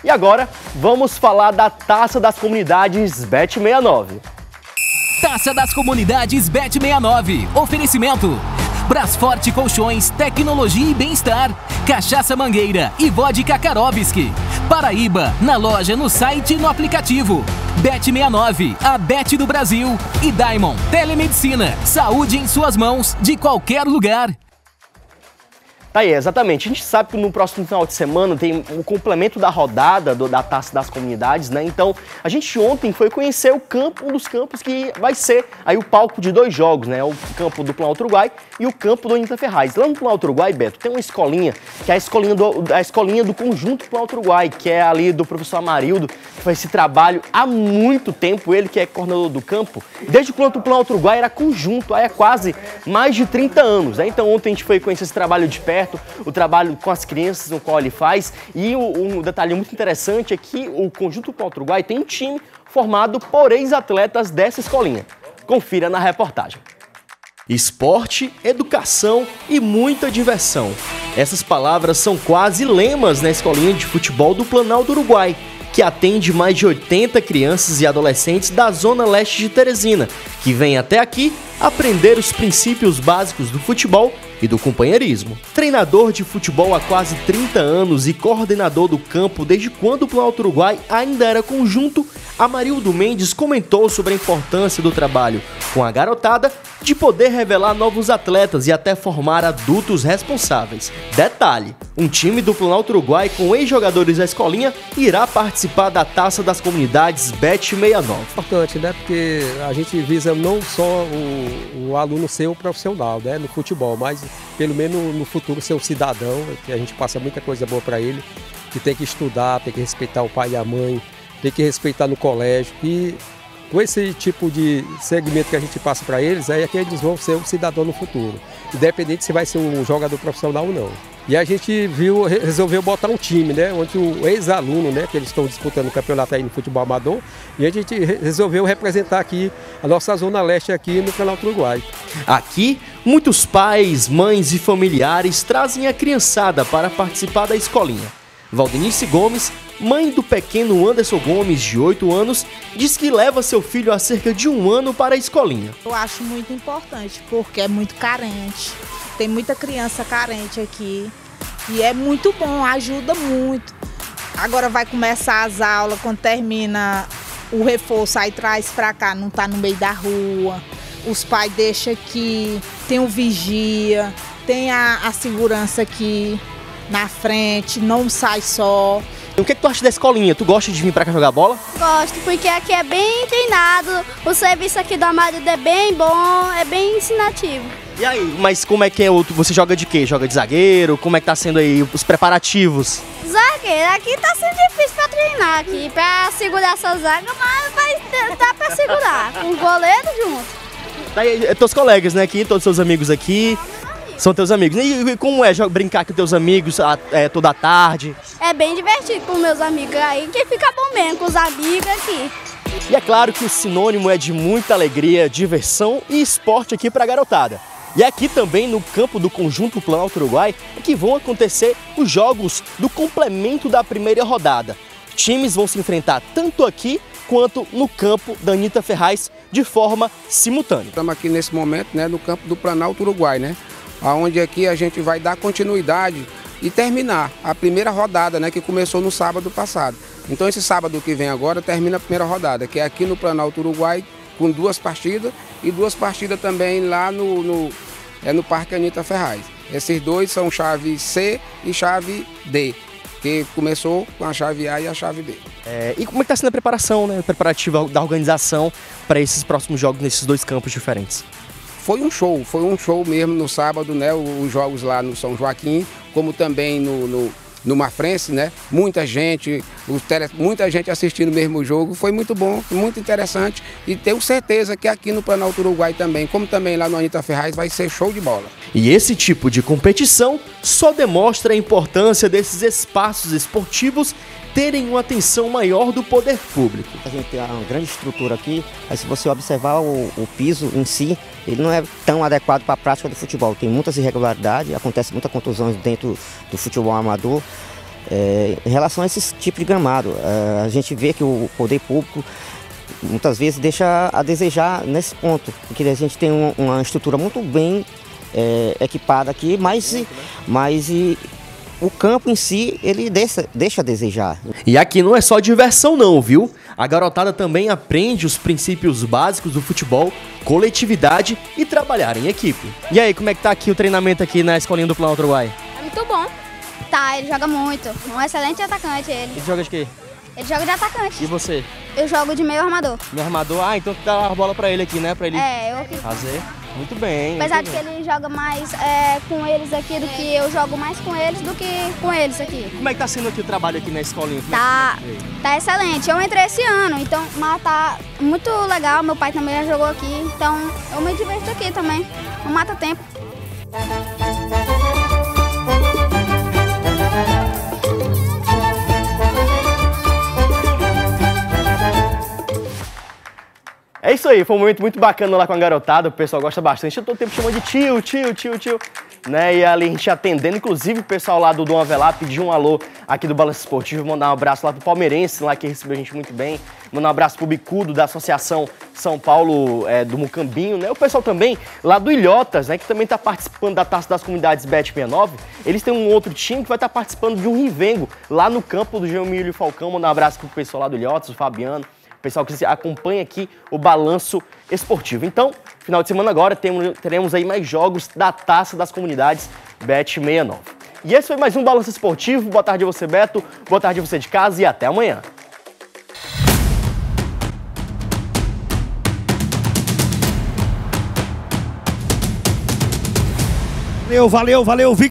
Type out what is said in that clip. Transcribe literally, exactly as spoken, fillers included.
E agora, vamos falar da Taça das Comunidades Bet sessenta e nove. Taça das Comunidades Bet sessenta e nove. Oferecimento: Brasforte Colchões, Tecnologia e Bem-Estar, Cachaça Mangueira e Vodka Karovski. Paraíba, na loja, no site e no aplicativo. Bet sessenta e nove, a Bet do Brasil. E Diamond, Telemedicina, saúde em suas mãos, de qualquer lugar. Tá aí, exatamente. A gente sabe que no próximo final de semana tem o complemento da rodada do, da Taça das Comunidades, né? Então, a gente ontem foi conhecer o campo, um dos campos que vai ser aí o palco de dois jogos, né? O campo do Planalto Uruguai e o campo do Anita Ferraz. Lá no Planalto Uruguai, Beto, tem uma escolinha, que é a escolinha do, a escolinha do Conjunto Planalto Uruguai, que é ali do professor Amarildo, que faz esse trabalho há muito tempo, ele que é coordenador do campo. Desde que o Planalto Uruguai era conjunto, há quase mais de trinta anos, né? Então, ontem a gente foi conhecer esse trabalho de perto, o trabalho com as crianças, o qual ele faz. E um detalhe muito interessante é que o Conjunto Planalto Uruguai tem um time formado por ex-atletas dessa escolinha. Confira na reportagem. Esporte, educação e muita diversão. Essas palavras são quase lemas na escolinha de futebol do Planalto Uruguai, que atende mais de oitenta crianças e adolescentes da zona leste de Teresina, que vêm até aqui aprender os princípios básicos do futebol e do companheirismo. Treinador de futebol há quase trinta anos e coordenador do campo desde quando o Planalto Uruguai ainda era conjunto, Amarildo Mendes comentou sobre a importância do trabalho com a garotada, de poder revelar novos atletas e até formar adultos responsáveis. Detalhe, um time do Planalto Uruguai com ex-jogadores da escolinha irá participar da Taça das Comunidades Bet sessenta e nove. Importante, né? Porque a gente visa não só o, o aluno ser um profissional, né, no futebol, mas pelo menos no futuro ser um cidadão, que a gente passa muita coisa boa para ele, que tem que estudar, tem que respeitar o pai e a mãe, tem que respeitar no colégio. E com esse tipo de segmento que a gente passa para eles, aí é que eles vão ser um cidadão no futuro, independente se vai ser um jogador profissional ou não. E a gente viu, resolveu botar um time, né, onde o ex-aluno, né, que eles estão disputando o campeonato aí no futebol amador, e a gente resolveu representar aqui a nossa zona leste aqui no Planalto Uruguai. Aqui, muitos pais, mães e familiares trazem a criançada para participar da escolinha. Valdenice Gomes, mãe do pequeno Anderson Gomes, de oito anos, diz que leva seu filho há cerca de um ano para a escolinha. Eu acho muito importante, porque é muito carente. Tem muita criança carente aqui e é muito bom, ajuda muito. Agora vai começar as aulas, quando termina o reforço, aí traz para cá, não tá no meio da rua. Os pais deixam aqui, tem o vigia, tem a, a segurança aqui na frente, não sai só. O que, que tu acha da escolinha? Tu gosta de vir pra cá jogar bola? Gosto, porque aqui é bem treinado, o serviço aqui do Amarildo é bem bom, é bem ensinativo. E aí, mas como é que é? Você joga de quê? Joga de zagueiro? Como é que tá sendo aí os preparativos? Zagueiro, aqui tá sendo difícil pra treinar aqui, pra segurar essa zaga, mas vai tentar pra segurar, com o goleiro junto. Tá aí, é teus colegas, né, aqui, todos seus amigos aqui. São teus amigos. E como é brincar com teus amigos é, toda a tarde? É bem divertido com meus amigos aí, que fica bom mesmo com os amigos aqui. E é claro que o sinônimo é de muita alegria, diversão e esporte aqui pra garotada. E aqui também no campo do Conjunto Planalto Uruguai é que vão acontecer os jogos do complemento da primeira rodada. Times vão se enfrentar tanto aqui quanto no campo da Anita Ferraz de forma simultânea. Estamos aqui nesse momento, né, no campo do Planalto Uruguai, né? Onde aqui a gente vai dar continuidade e terminar a primeira rodada, né, que começou no sábado passado. Então esse sábado que vem agora termina a primeira rodada, que é aqui no Planalto Uruguai, com duas partidas e duas partidas também lá no, no, é no Parque Anita Ferraz. Esses dois são chave C e chave D, que começou com a chave A e a chave B. É, e como é que está sendo a preparação, né, a preparativa da organização para esses próximos jogos nesses dois campos diferentes? Foi um show, foi um show mesmo no sábado, né? Os jogos lá no São Joaquim, como também no, no, no Mafrense, né? Muita gente, os tele, muita gente assistindo o mesmo jogo, foi muito bom, muito interessante e tenho certeza que aqui no Planalto Uruguai também, como também lá no Anita Ferraz, vai ser show de bola. E esse tipo de competição só demonstra a importância desses espaços esportivos terem uma atenção maior do poder público. A gente tem uma grande estrutura aqui, mas se você observar o, o piso em si, ele não é tão adequado para a prática do futebol. Tem muitas irregularidades, acontece muitas contusões dentro do futebol amador. É, em relação a esse tipo de gramado, é, a gente vê que o poder público muitas vezes deixa a desejar nesse ponto, porque a gente tem uma, uma estrutura muito bem é, equipada aqui, mas, mas e, o campo em si, ele deixa, deixa a desejar. E aqui não é só diversão não, viu? A garotada também aprende os princípios básicos do futebol, coletividade e trabalhar em equipe. E aí, como é que tá aqui o treinamento aqui na escolinha do Planalto Uruguai? É muito bom. Tá, ele joga muito. Um excelente atacante ele. Ele joga de quê? Ele joga de atacante. E você? Eu jogo de meio armador. Meu armador? Ah, então dá a bola pra ele aqui, né? Pra ele É, eu aqui. fazer. Muito bem. Apesar muito de bem. que ele joga mais é, com eles aqui do que eu jogo mais com eles do que com eles aqui. Como é que tá sendo aqui o trabalho aqui na escolinha? Como Tá, é que tá? tá excelente. Eu entrei esse ano, então, mas tá muito legal. Meu pai também já jogou aqui, então eu me diverto aqui também. Não mata tempo. É isso aí, foi um momento muito bacana lá com a garotada, o pessoal gosta bastante. Eu todo tempo chamando de tio, tio, tio, tio, né? E ali a gente atendendo, inclusive o pessoal lá do Dom Avelar pediu um alô aqui do Balanço Esportivo, mandar um abraço lá pro Palmeirense, lá que recebeu a gente muito bem. Mandar um abraço pro Bicudo, da Associação São Paulo é, do Mucambinho, né? O pessoal também lá do Ilhotas, né? Que também tá participando da Taça das Comunidades Bet sessenta e nove. Eles têm um outro time que vai estar participando de um Rivengo lá no campo do Geomílio Falcão. Mandar um abraço pro pessoal lá do Ilhotas, o Fabiano. Pessoal que acompanha aqui o Balanço Esportivo. Então, final de semana agora, temos, teremos aí mais jogos da Taça das Comunidades Bet sessenta e nove. E esse foi mais um Balanço Esportivo. Boa tarde a você, Beto. Boa tarde a você de casa e até amanhã. Valeu, valeu, valeu, Victor.